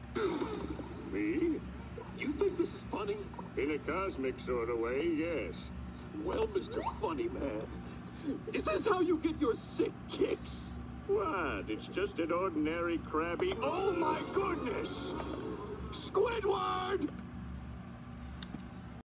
Me? You think this is funny? In a cosmic sort of way, yes. Well, Mr. Funny Man, is this how you get your sick kicks? What? It's just an ordinary crabby... Oh my goodness! Squidward!